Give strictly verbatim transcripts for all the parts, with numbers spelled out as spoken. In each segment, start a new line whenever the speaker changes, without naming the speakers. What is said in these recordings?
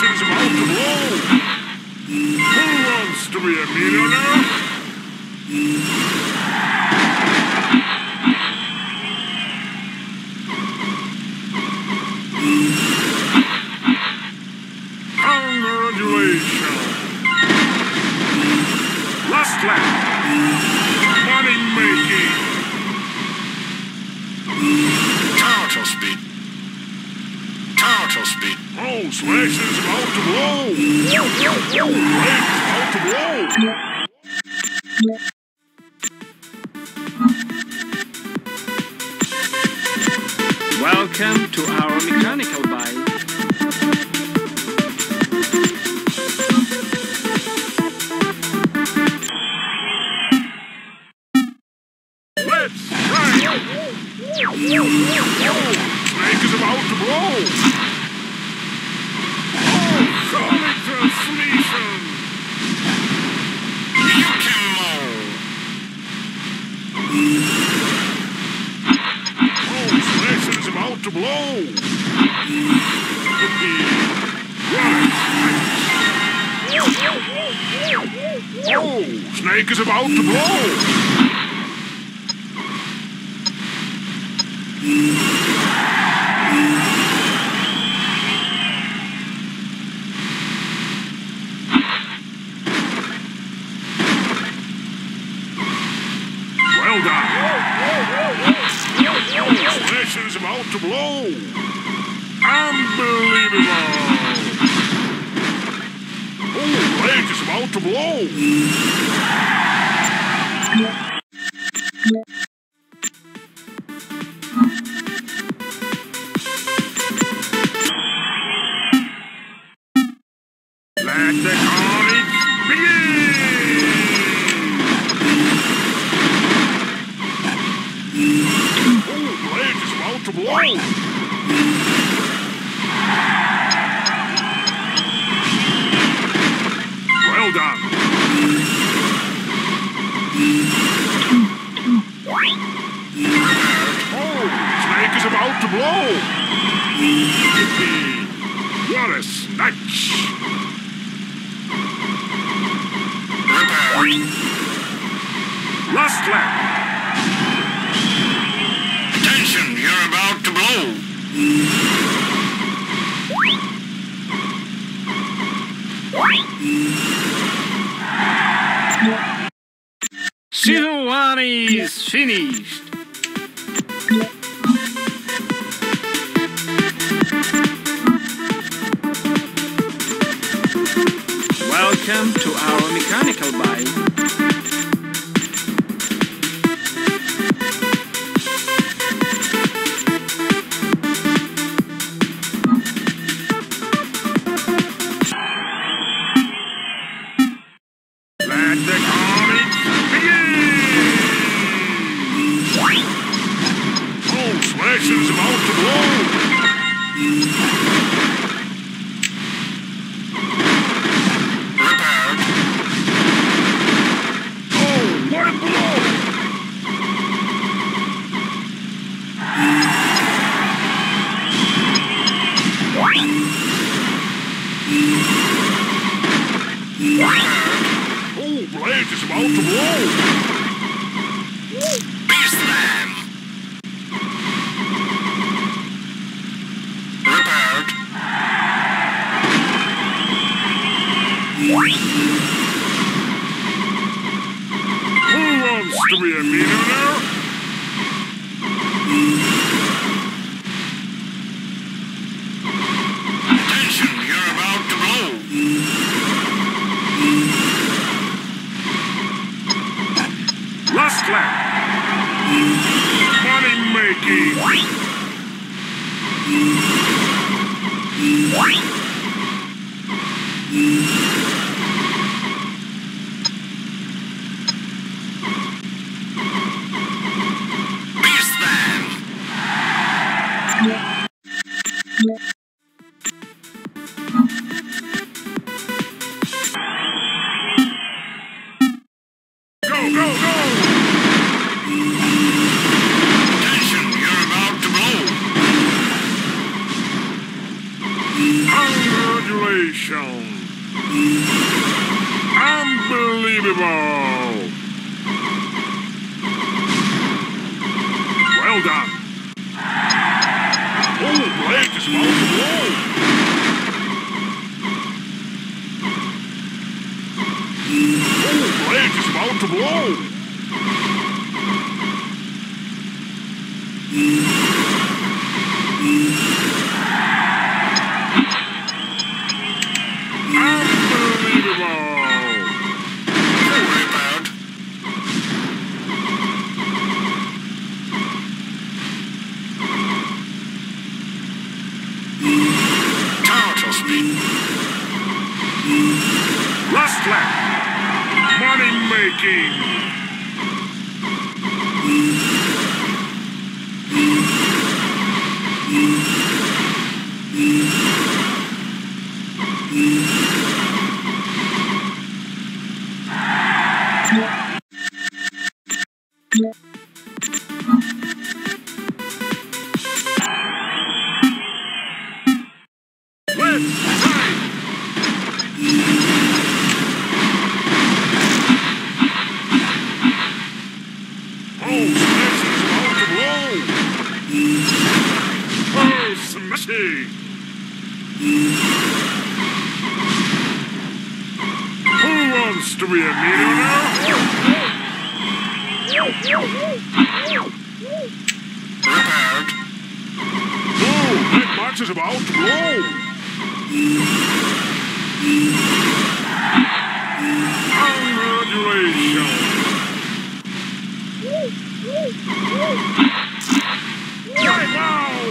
Congratulations about to blow! Who wants to be a millionaire? Congratulations! Last lap! Money making! Turtle speed! Turtle speed! Oh, Slash is about to blow! Slash is about to blow!
Welcome to our mechanical bike.
Let's ride! Snake is about to blow! Oh, solid transmission! You can mow! Oh, Slash is about to blow! Oh, Snake is about to blow! Well done! Slash is about to blow! Unbelievable! Oh, Blake is about to blow! Let the carnage begin! Oh, Blake is about to blow! Well done! Oh, Snake is about to blow! What a snatch! Last lap! Attention, you're about to blow!
Season one is finished. Welcome to our mechanical bike.
Let the carnage begin! Oh, Slash is about to blow! Prepared. Oh, what a blow! Oh, Blake is about to blow! Beast Slam! Prepared. Who wants to be a millionaire? Attention, you're about to blow! Last lap! Money making! Beast Slam! Go, go, go! Attention, you're about to blow! Unbelievable! Well done. Oh, Blake is about to blow. Oh, Blake is about to blow. Unbelievable! Rebound. Total speed. Last lap. Money making. Who wants to be a millionaire? Prepared. Oh, that match is about to blow. Congratulations. Right now.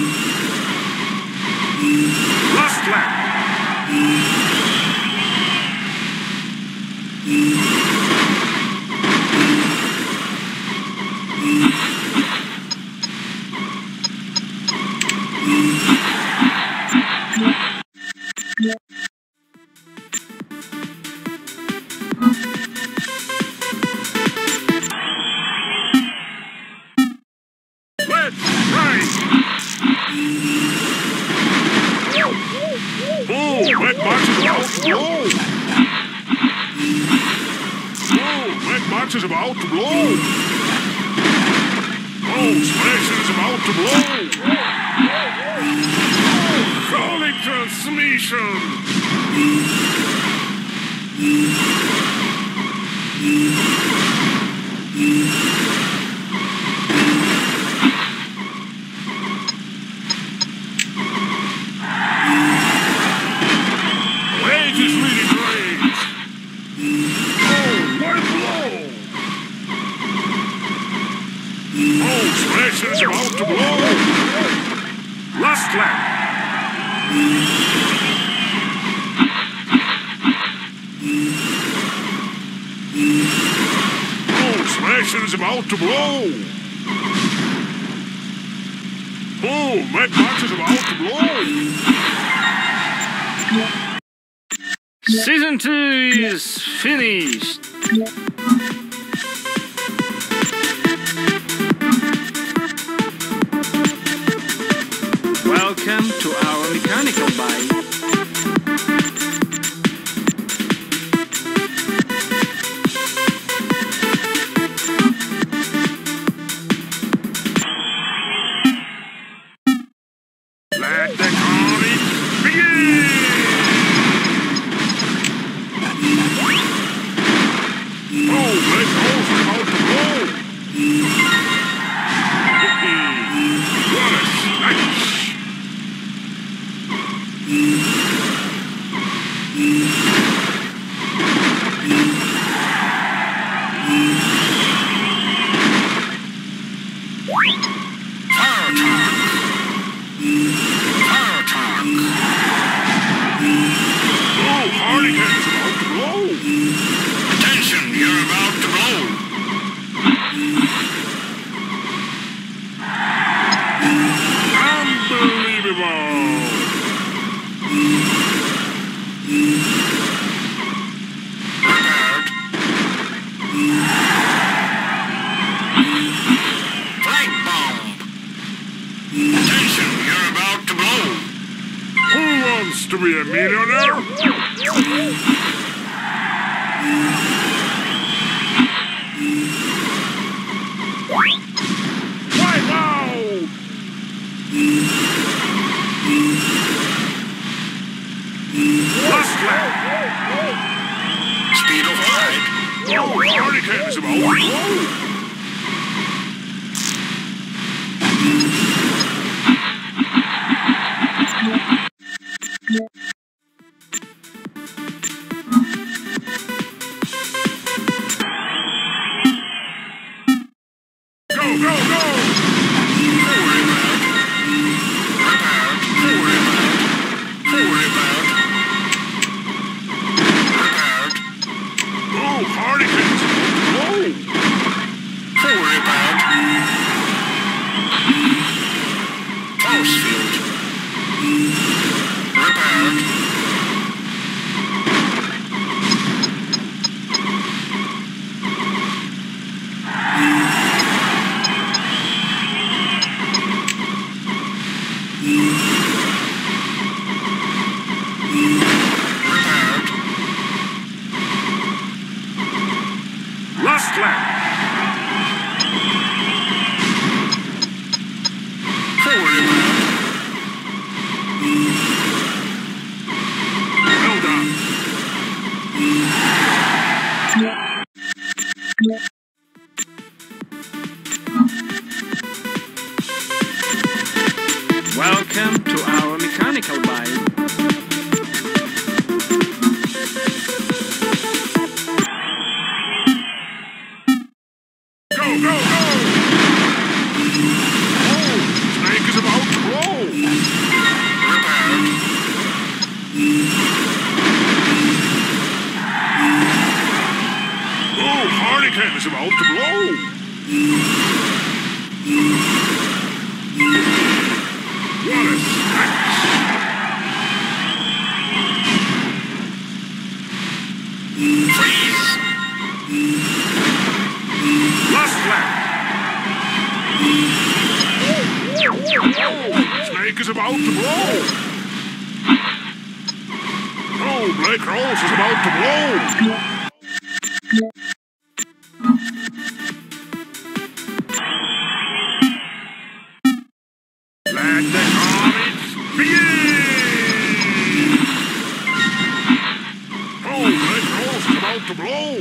Last lap. Let's race. Oh, that box is about to blow. Oh, that box is about to blow. Oh, Smash is about to blow. Oh, calling transmission. Is really great. Oh, what a blow! Oh, Smash is about to blow. Last lap. Oh, Smash is about to blow. Oh, Mad Max is about to blow.
Season two is finished. Welcome to our mechanical bay.
Let the carnage begin! Oh, Black Hole's about to blow! What a snatch! Fire attack! Fire attack! Oh, Hurricane is about to blow! Attention, you're about to blow! Unbelievable! Prepared. Flank bomb! Attention, you're about to blow! Who wants to be a millionaire? about to blow. Go, go, go! Forward inbound. Prepared. Forward inbound. Forward inbound. Prepared. Oh, Hardigan's about to blow. Forward inbound. Force field. Prepared. Last lap. Forward inbound. Well done.
Welcome to our mechanical bay.
Go, go, go! Oh, Snake is about to blow. Prepared. Oh, Hardigan is about to blow. What a smash! Freeze! Last lap! Snake is about to blow! Oh, Blake Rose is about to blow! Let the carnage begin! Oh, Blake Rose is about to blow!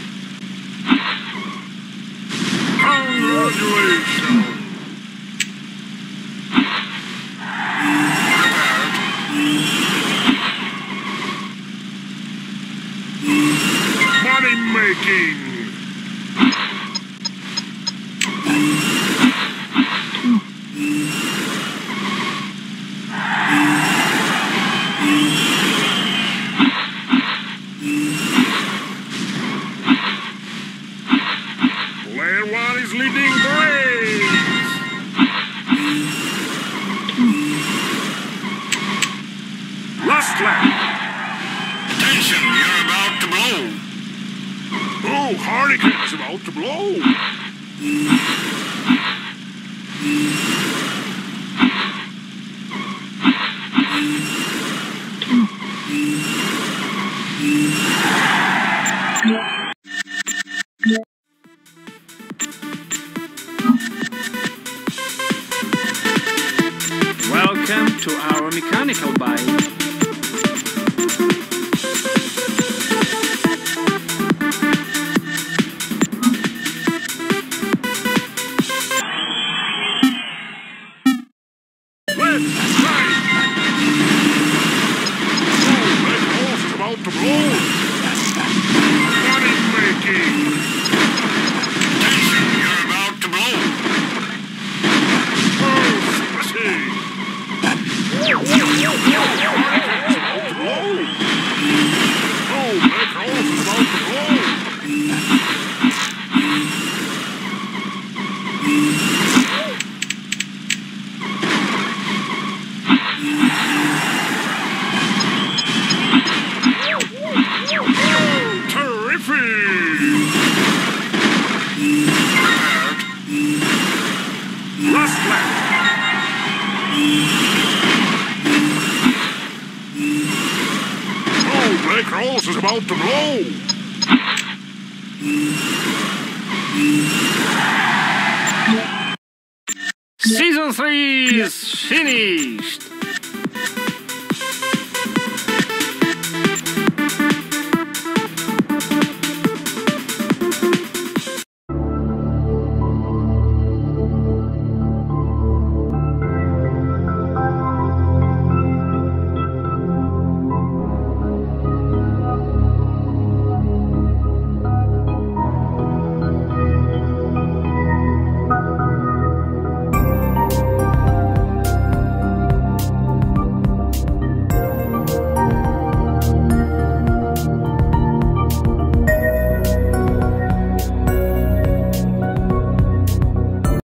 Congratulations! Money making! Player one is leading the race! Last lap! Attention, you're about to blow! Oh, Hardigan is about to blow!
Welcome to our mechanical bay.
Left, right! Oh, that horse is about to blow! Money making! Attention, you're about to blow! Oh, smashy! Oh, that horse is about to blow! Last lap. Oh, Blake Rose is about to blow.
Season three is finished.